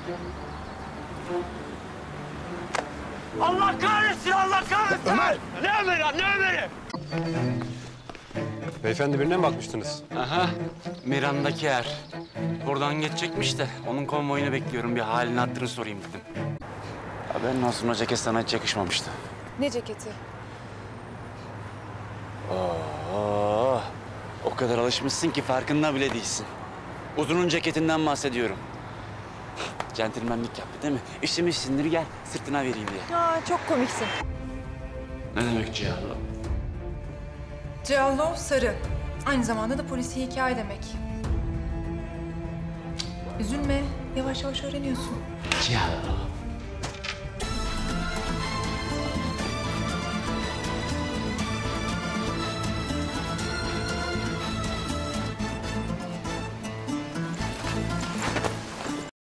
Allah kahretsin, Allah kahretsin! Ömer! Ne Ömer'i lan, ne Ömer'i? Beyefendi birine mi bakmıştınız? Aha, Miran'daki er. Buradan geçecekmiş de onun konvoyunu bekliyorum. Bir halini hatırını sorayım dedim. Haberin olsun, o ceket sana hiç yakışmamıştı. Ne ceketi? O kadar alışmışsın ki farkında bile değilsin. Uzun'un ceketinden bahsediyorum. Centilmenlik yaptı değil mi? İşlemişsindir, gel sırtına vereyim diye. Aa, çok komiksin. Ne demek Cihan'la? Ciallo sarı. Aynı zamanda da polisi hikaye demek. Üzülme, yavaş yavaş öğreniyorsun. Cihan'la.